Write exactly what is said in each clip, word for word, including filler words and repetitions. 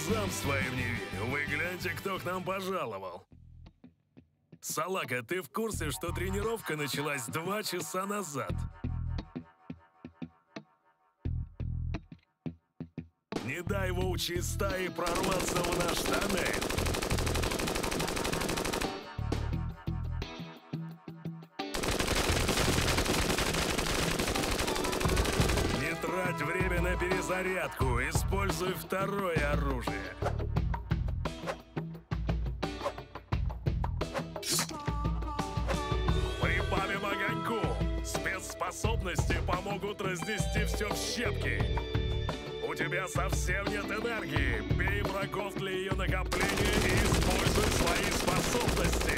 глазам своим не верю. Вы гляньте, кто к нам пожаловал. Салака, ты в курсе, что тренировка началась два часа назад? Не дай волчьей стаи прорваться в наш тоннель. Не трать время на перезарядку, используй второе оружие. Прибавим огоньку. Спецспособности помогут разнести все в щепки. У тебя совсем нет энергии. Бей врагов для ее накопления и используй свои способности.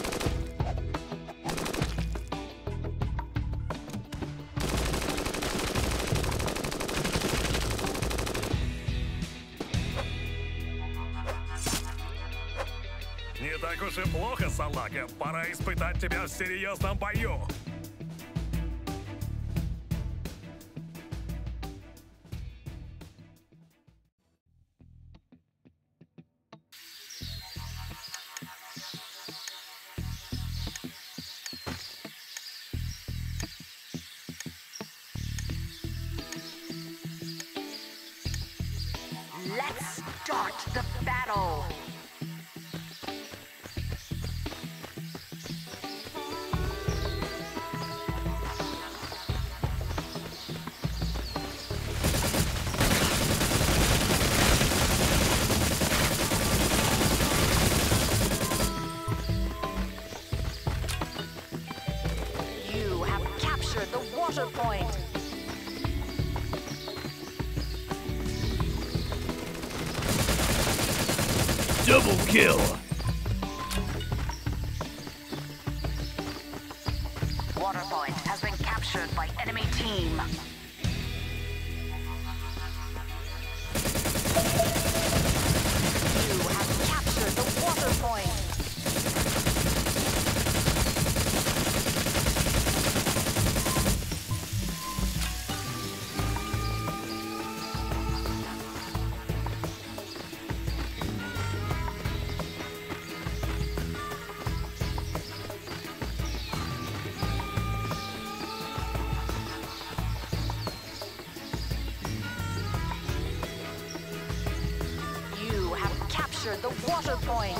Не так уж и плохо, Салака. Пора испытать тебя в серьезном бою. Let's start the battle! You have captured the water point! Double kill! Water point has been captured by enemy team. You have captured the water point. Capture the water point.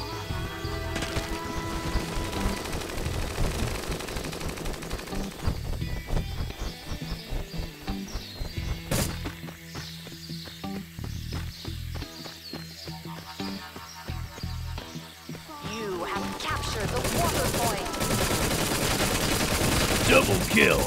You have captured the water point. Double kill.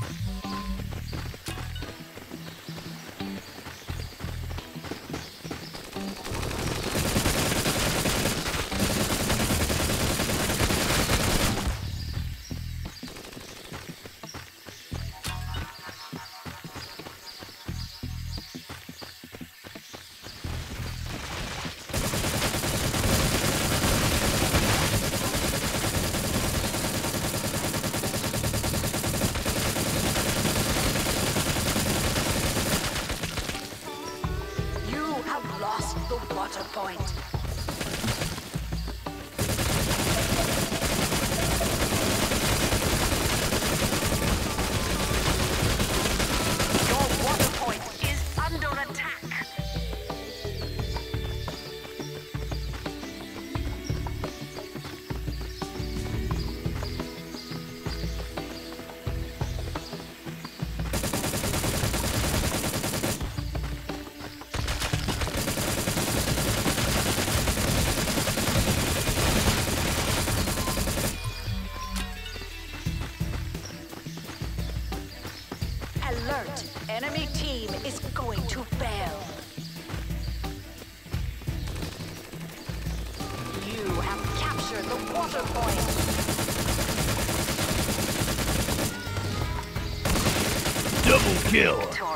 Lost the water point. Your water point is under attack. Alert! Enemy team is going to fail. You have captured the water point. Double kill.